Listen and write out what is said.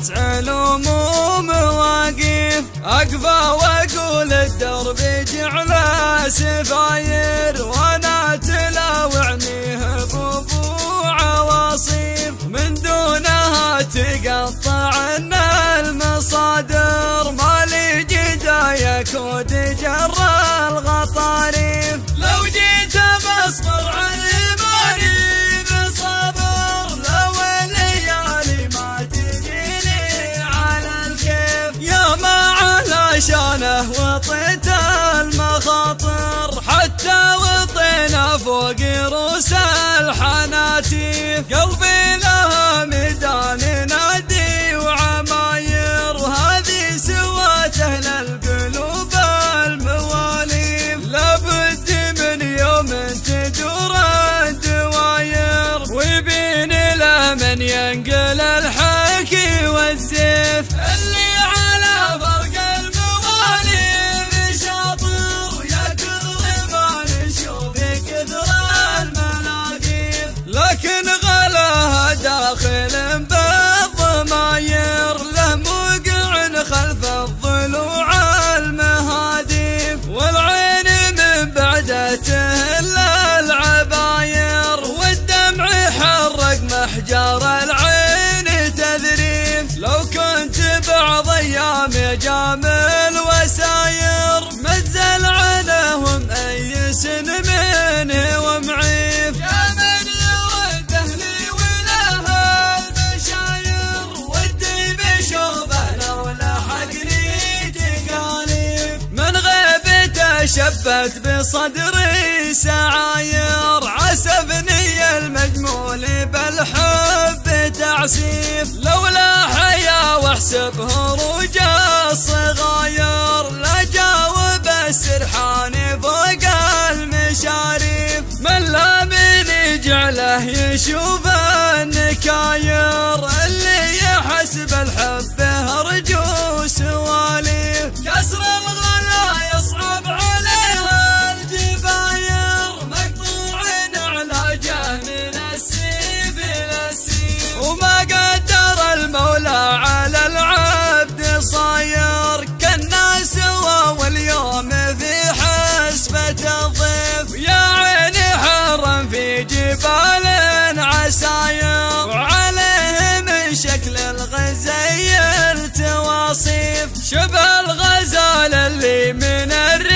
دراسات علوم ومواقف، أقفى وأقول الدرب جعله سفاير، وأنا تلاوعنيه ببوع وصيف، من دونها تقطعنا المصادر، مالي جدايا كود جرى الغطاريف، لو جيت بصبر عن إيماني بصبر، لو الليالي ما تجيني على الكيف، يا ما على شانه وطيت المخاطر، حتى وطينا فوق رؤوس الحناتيف، قلبي لها ميدان نادي وعماير، وهذه سوات أهل القلوب المواليف، لابد من يوم تدور الدواير، ويبين له من ينقل الحكي والزيف، اللي على فرق المواليف شاطر، يا كثر ما نشوف كثر المناقيف، لكن غلاها داخل بالضماير، له موقع خلف الضلوع المهاديف، والعين من بعد تهل العباير، والدمع حرق محجر العين تذريف، لو كنت بعض ايام جامل وساير، مزل عنهم ايس منه ومعيف، يا من يرد اهلي وله المشاير، ودي بشوفه لو لحقني تقاليف، من غيبته شبت بصدري سعاير، عسفني المجمول بالحب تعسيف، لولا حيا واحسب هروج الصغاير، لا جاوب السرحان فوق المشاريف، من لا من جعله يشوف النكاير، اللي يحسب الحب هرجو سواليف، كسر الغلا يصعب عليها الجباير، مقطوع علاجه من السيف للسيف، وما قدر المولى على العبد صاير، كنا سوا واليوم في حسبة الضيف، يا عيني حرم في جبال عساير، وعليه من شكل الغزير تواصيف، شبه الغزال اللي من